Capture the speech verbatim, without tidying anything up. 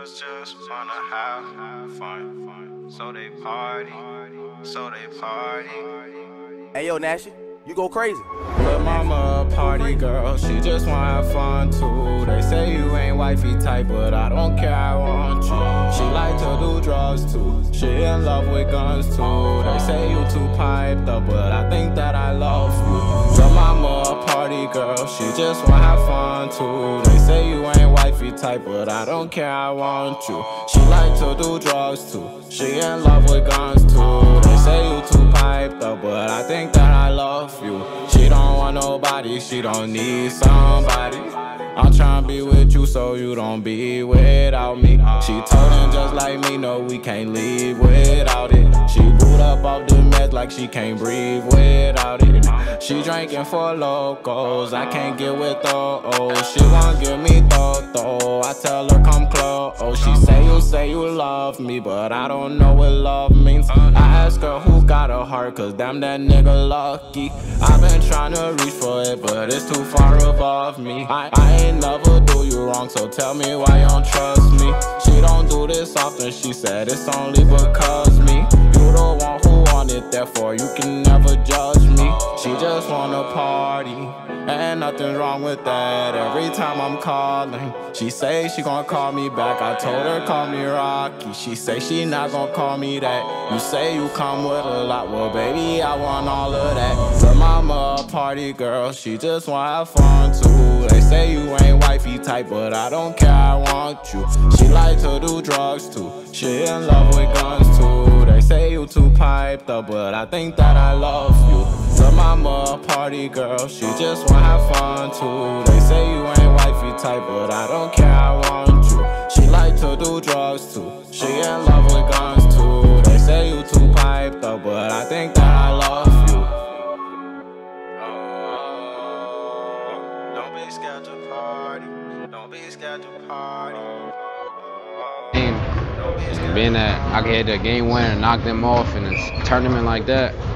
girls just wanna have fun, so they party, so they party. Hey yo, Nashy, you go crazy. Lil' mama a party girl, she just wanna have fun too. They say you ain't wifey type, but I don't care, I want you. She like to do drugs too, she in love with guns too. They say you too piped up, but I think that I love you. Lil' mama a party girl, she just wanna have fun too. They say you ain't wifey type, but I don't care, I want you. She like to do drugs too, she in love with guns too. They say you too piped up, but I think that I love you. She don't want nobody, she don't need somebody. I'm tryna be with you so you don't be without me. She told him just like me, no, we can't leave without it. She boot up off the meds like she can't breathe without it. She drinking for locals, I can't get with those. She won't give me though, I tell her come close. Oh, she say you say you love me, but I don't know what love means. I ask her who got a heart, cause damn that nigga lucky. I've been trying to reach for it, but it's too far above me. I, I ain't never do you wrong, so tell me why you don't trust me. She don't do this often, she said it's only because me. You the one who want it, therefore you can never judge me. She just wanna party, and nothing's wrong with that. Every time I'm calling, she say she gon' call me back. I told her call me Rocky, she say she not gon' call me that. You say you come with a lot, well baby I want all of that. Lil' mama a party girl, she just wanna have fun too. They say you ain't wifey type, but I don't care, I want you. She like to do drugs too, she in love with guns too. They say you too piped up, but I think that I love you. Lil' mama a party girl, she just wanna have fun too. They say you ain't wifey type, but I don't care, I want you. She like to do drugs too, she in love with guns too. They say you too piped up, but I think that I love you. Don't be scared to party, don't be scared to party. Being that I had the game winner and knock them off in a tournament like that,